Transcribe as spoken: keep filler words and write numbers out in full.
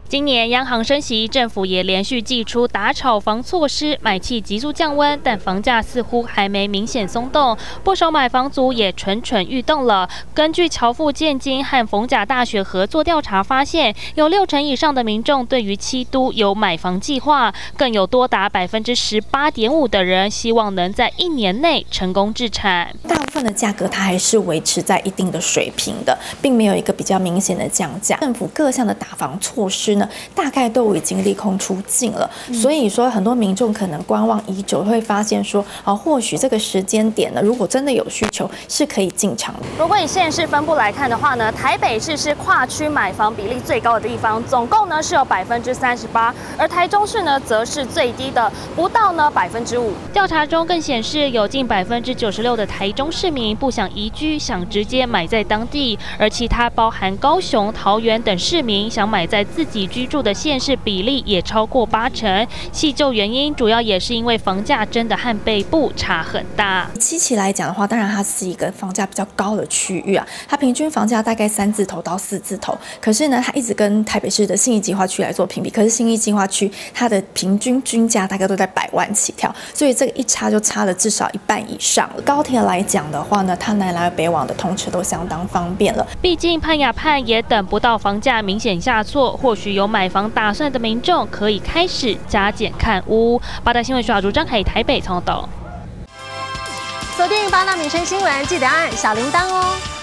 今年央行升息，政府也连续祭出打炒房措施，买气急速降温，但房价似乎还没明显松动，不少买房族也蠢蠢欲动了。根据侨富建金和逢甲大学合作调查发现，有六成以上的民众对于七都有买房计划，更有多达百分之十八点五的人希望能在一年内成功置产。 大部分的价格它还是维持在一定的水平的，并没有一个比较明显的降价。政府各项的打房措施呢，大概都已经利空出尽了，嗯、所以说很多民众可能观望已久，会发现说，啊，或许这个时间点呢，如果真的有需求，是可以进场的。 如果以县市分布来看的话呢，台北市是跨区买房比例最高的地方，总共呢是有百分之三十八，而台中市呢则是最低的，不到呢百分之五。调查中更显示，有近百分之九十六的台中市民不想移居，想直接买在当地，而其他包含高雄、桃园等市民想买在自己居住的县市比例也超过八成。细究原因，主要也是因为房价真的和北部差很大。 七期来讲的话，当然它是一个房价比较高的区域啊，它平均房价大概三字头到四字头。可是呢，它一直跟台北市的信义计划区来做评比，可是信义计划区它的平均均价大概都在百万起跳，所以这个一差就差了至少一半以上。高铁来讲的话呢，它南来北往的通车都相当方便了。 毕竟盼呀盼也等不到房价明显下挫，或许有买房打算的民众可以开始加减看屋。八大新闻小主张凯台北报道。 锁定八大民生新闻，记得按小铃铛哦。